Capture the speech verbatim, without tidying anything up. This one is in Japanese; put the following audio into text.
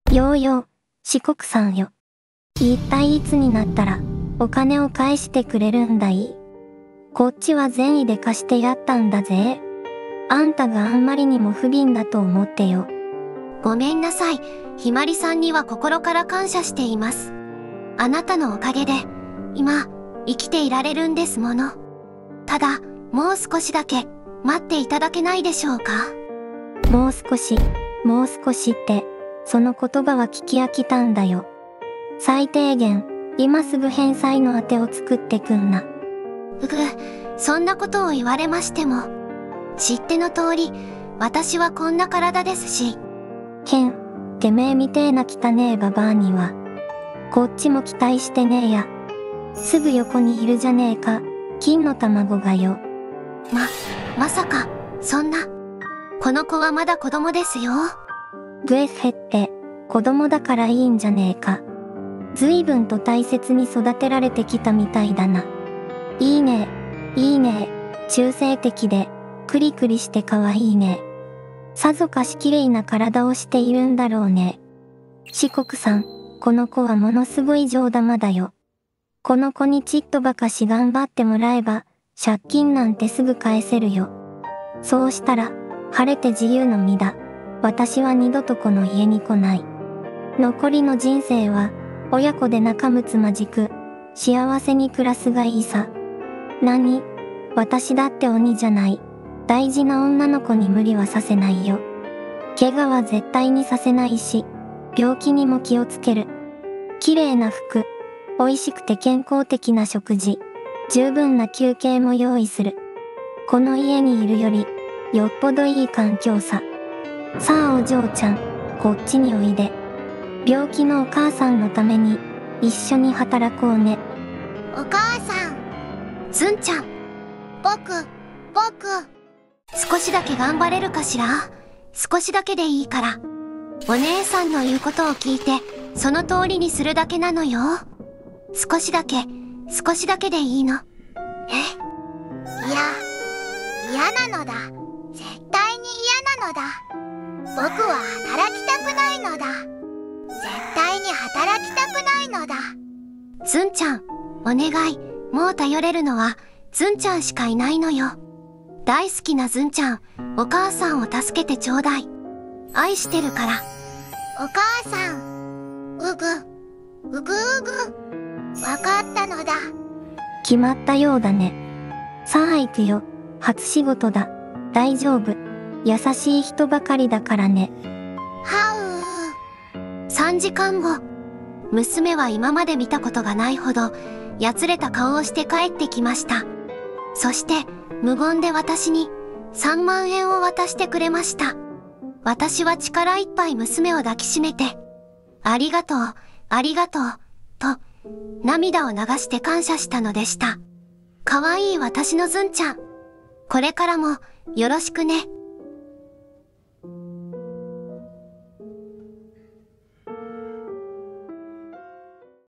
ようよう、四国さんよ。一体いつになったら、お金を返してくれるんだい。こっちは善意で貸してやったんだぜ。あんたがあんまりにも不憫だと思ってよ。 ごめんなさい。ひまりさんには心から感謝しています。あなたのおかげで、今、生きていられるんですもの。ただ、もう少しだけ、待っていただけないでしょうか。 もう少し、もう少しって、その言葉は聞き飽きたんだよ。最低限、今すぐ返済の当てを作ってくんな。 うぐ、そんなことを言われましても。知っての通り、私はこんな体ですし。 けん、てめえみてえな汚ねえババアには、こっちも期待してねえや。すぐ横にいるじゃねえか、金の卵がよ。 ま、まさか、そんな。この子はまだ子供ですよ。 グエッヘって、子供だからいいんじゃねえか。随分と大切に育てられてきたみたいだな。いいね、いいね、中性的で、クリクリしてかわいいね。さぞかし綺麗な体をしているんだろうね。四国さん、この子はものすごい上玉だよ。この子にちっとばかし頑張ってもらえば、借金なんてすぐ返せるよ。そうしたら、晴れて自由の身だ。私は二度とこの家に来ない。残りの人生は、親子で仲睦まじく、幸せに暮らすがいいさ。何？私だって鬼じゃない。大事な女の子に無理はさせないよ。怪我は絶対にさせないし、病気にも気をつける。綺麗な服、美味しくて健康的な食事、十分な休憩も用意する。この家にいるより、よっぽどいい環境さ。さあお嬢ちゃん、こっちにおいで。病気のお母さんのために、一緒に働こうね。 お母さん。 ずんちゃん。 僕、僕。 少しだけ頑張れるかしら？少しだけでいいから。お姉さんの言うことを聞いて、その通りにするだけなのよ。少しだけ、少しだけでいいの。 え？いや、嫌なのだ。絶対に嫌なのだ。僕は働きたくないのだ。絶対に働きたくないのだ。 ずんちゃん、お願い。もう頼れるのは、ずんちゃんしかいないのよ。大好きなずんちゃん、お母さんを助けてちょうだい。愛してるから。 お母さん。うぐ、うぐうぐ。わかったのだ。 決まったようだね。さあ行くよ。初仕事だ。大丈夫。優しい人ばかりだからね。 はう。さんじかんご。娘は今まで見たことがないほど、やつれた顔をして帰ってきました。そして、無言で私に、さんまんえんを渡してくれました。私は力いっぱい娘を抱きしめて、ありがとう、ありがとう、と、涙を流して感謝したのでした。かわいい私のずんちゃん。これからも、よろしくね。